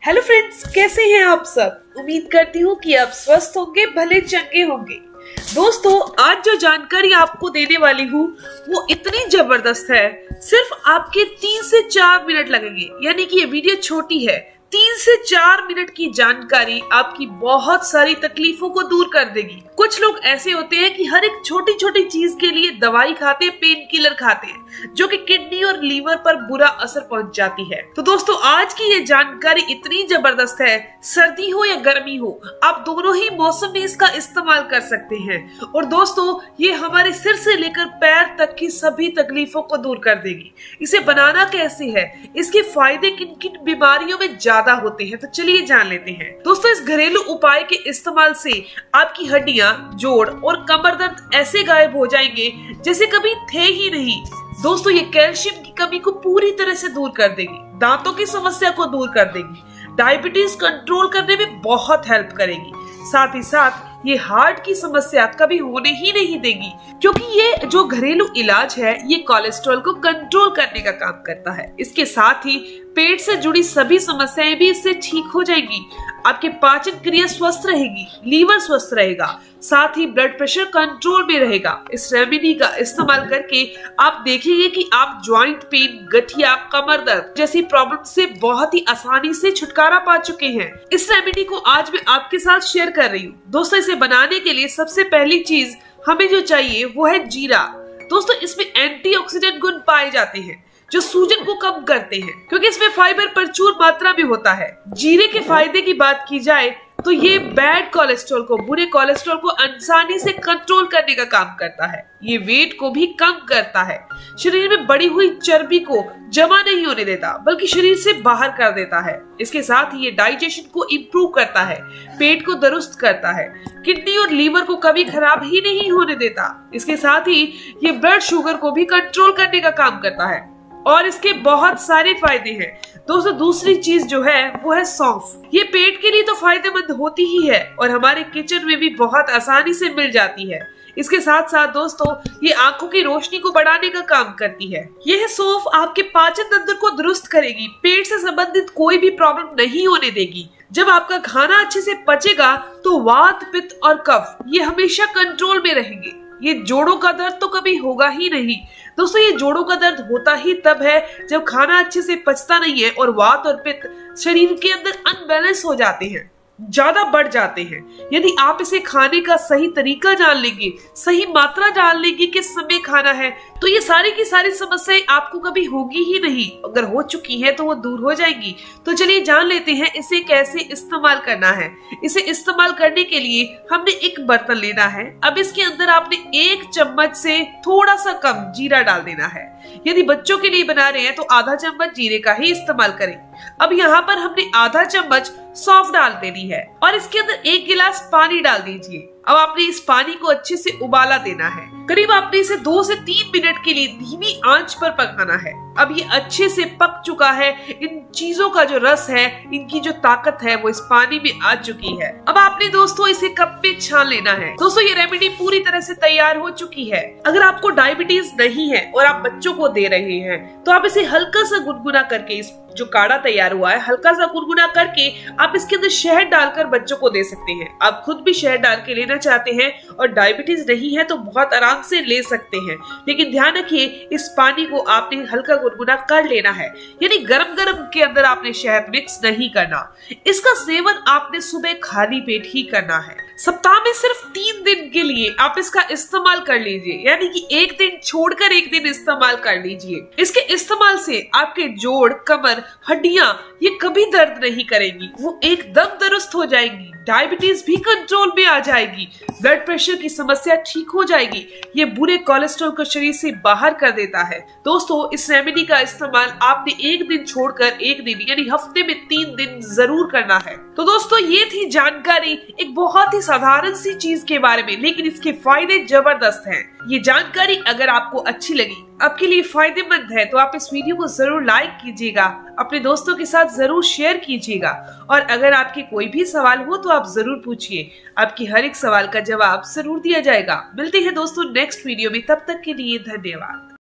Hello friends, कैसे हैं आप सब। उम्मीद करती हूँ कि आप स्वस्थ होंगे, भले चंगे होंगे। दोस्तों, आज जो जानकारी आपको देने वाली हूँ वो इतनी जबरदस्त है, सिर्फ आपके 3 से 4 मिनट लगेंगे। यानी कि ये वीडियो छोटी है, 3 से 4 मिनट की जानकारी आपकी बहुत सारी तकलीफों को दूर कर देगी। कुछ लोग ऐसे होते हैं कि हर एक छोटी छोटी चीज के लिए दवाई खाते हैं, पेन किलर खाते हैं, जो कि किडनी और लीवर पर बुरा असर पहुंच जाती है। तो दोस्तों, आज की ये जानकारी इतनी जबरदस्त है, सर्दी हो या गर्मी हो, आप दोनों ही मौसम में इसका इस्तेमाल कर सकते हैं। और दोस्तों, ये हमारे सिर से लेकर पैर तक की सभी तकलीफों को दूर कर देगी। इसे बनाना कैसे है, इसके फायदे किन किन बीमारियों में ज्यादा होते हैं, तो चलिए जान लेते हैं। दोस्तों, इस घरेलू उपाय के इस्तेमाल से आपकी हड्डियां, जोड़ और कमर दर्द ऐसे गायब हो जाएंगे जैसे कभी थे ही नहीं। दोस्तों, ये कैल्शियम की कमी को पूरी तरह से दूर कर देगी, दांतों की समस्या को दूर कर देगी, डायबिटीज कंट्रोल करने में बहुत हेल्प करेगी। साथ ही साथ ये हार्ट की समस्या कभी होने ही नहीं देगी, क्योंकि ये जो घरेलू इलाज है ये कोलेस्ट्रॉल को कंट्रोल करने का काम करता है। इसके साथ ही पेट से जुड़ी सभी समस्याएं भी इससे ठीक हो जाएगी। आपके पाचन क्रिया स्वस्थ रहेगी, लीवर स्वस्थ रहेगा, साथ ही ब्लड प्रेशर कंट्रोल में रहेगा। इस रेमेडी का इस्तेमाल करके आप देखेंगे कि आप ज्वाइंट पेन, गठिया, कमर दर्द जैसी प्रॉब्लम से बहुत ही आसानी से छुटकारा पा चुके हैं। इस रेमेडी को आज मैं आपके साथ शेयर कर रही हूँ। दोस्तों, इसे बनाने के लिए सबसे पहली चीज हमें जो चाहिए वो है जीरा। दोस्तों, इसमें एंटीऑक्सीडेंट गुण पाए जाते हैं जो सूजन को कम करते हैं, क्योंकि इसमें फाइबर प्रचुर मात्रा में होता है। जीरे के फायदे की बात की जाए तो ये बैड कोलेस्ट्रॉल को, बुरे कोलेस्ट्रॉल को आसानी से कंट्रोल करने का काम करता है। ये वेट को भी कम करता है, शरीर में बढ़ी हुई चर्बी को जमा नहीं होने देता, बल्कि शरीर से बाहर कर देता है। इसके साथ ही ये डाइजेशन को इम्प्रूव करता है, पेट को दुरुस्त करता है, किडनी और लीवर को कभी खराब ही नहीं होने देता। इसके साथ ही ये ब्लड शुगर को भी कंट्रोल करने का काम करता है और इसके बहुत सारे फायदे हैं। दोस्तों, दूसरी चीज जो है वो है सौंफ। ये पेट के लिए तो फायदेमंद होती ही है और हमारे किचन में भी बहुत आसानी से मिल जाती है। इसके साथ साथ दोस्तों, ये आंखों की रोशनी को बढ़ाने का काम करती है। यह सौंफ आपके पाचन तंत्र को दुरुस्त करेगी, पेट से संबंधित कोई भी प्रॉब्लम नहीं होने देगी। जब आपका खाना अच्छे से पचेगा तो वात, पित्त और कफ ये हमेशा कंट्रोल में रहेंगे। ये जोड़ों का दर्द तो कभी होगा ही नहीं। दोस्तों, ये जोड़ों का दर्द होता ही तब है जब खाना अच्छे से पचता नहीं है और वात और पित्त शरीर के अंदर अनबैलेंस हो जाते हैं, ज्यादा बढ़ जाते हैं। यदि आप इसे खाने का सही तरीका जान लेंगे, सही मात्रा जान लेंगे किस समय खाना है, तो ये सारी की सारी समस्याएं आपको कभी होगी ही नहीं। अगर हो चुकी है तो वो दूर हो जाएगी। तो चलिए जान लेते हैं इसे कैसे इस्तेमाल करना है। इसे इस्तेमाल करने के लिए हमने एक बर्तन लेना है। अब इसके अंदर आपने 1 चम्मच से थोड़ा सा कम जीरा डाल देना है। यदि बच्चों के लिए बना रहे हैं तो आधा चम्मच जीरे का ही इस्तेमाल करें। अब यहाँ पर हमने आधा चम्मच सौंफ डाल देनी है और इसके अंदर 1 गिलास पानी डाल दीजिए। अब आपने इस पानी को अच्छे से उबाला देना है। करीब आपने इसे 2 से 3 मिनट के लिए धीमी आंच पर पकाना है। अब ये अच्छे से पक चुका है। इन चीजों का जो रस है, इनकी जो ताकत है वो इस पानी में आ चुकी है। अब आपने दोस्तों इसे कप में छान लेना है। दोस्तों, ये रेमेडी पूरी तरह से तैयार हो चुकी है। अगर आपको डायबिटीज नहीं है और आप बच्चों को दे रहे हैं तो आप इसे हल्का सा गुनगुना करके, इस जो काढ़ा तैयार हुआ है हल्का सा गुनगुना करके आप इसके अंदर शहद डालकर बच्चों को दे सकते हैं। आप खुद भी शहद डाल के लेना चाहते हैं और डायबिटीज नहीं है तो बहुत आराम से ले सकते हैं। लेकिन ध्यान रखिए, इस पानी को आपने हल्का गुनगुना कर लेना है, यानी गरम गरम के अंदर आपने शहद मिक्स नहीं करना। इसका सेवन आपने सुबह खाली पेट ही करना है। सप्ताह में सिर्फ 3 दिन के लिए आप इसका इस्तेमाल कर लीजिए, यानी कि 1 दिन छोड़कर 1 दिन इस्तेमाल कर लीजिए। इसके इस्तेमाल से आपके जोड़, कमर, हड्डियां ये कभी दर्द नहीं करेंगी, वो एकदम दुरुस्त हो जाएंगी। डायबिटीज भी कंट्रोल में आ जाएगी, ब्लड प्रेशर की समस्या ठीक हो जाएगी। ये बुरे कोलेस्ट्रॉल को शरीर से बाहर कर देता है। दोस्तों, इस रेमेडी का इस्तेमाल आपने 1 दिन छोड़कर 1 दिन यानी हफ्ते में 3 दिन जरूर करना है। तो दोस्तों, ये थी जानकारी एक बहुत ही साधारण सी चीज के बारे में, लेकिन इसके फायदे जबरदस्त हैं। ये जानकारी अगर आपको अच्छी लगी, आपके लिए फायदेमंद है, तो आप इस वीडियो को जरूर लाइक कीजिएगा, अपने दोस्तों के साथ जरूर शेयर कीजिएगा। और अगर आपके कोई भी सवाल हो तो आप जरूर पूछिए, आपकी हर एक सवाल का जवाब जरूर दिया जाएगा। मिलते हैं दोस्तों नेक्स्ट वीडियो में, तब तक के लिए धन्यवाद।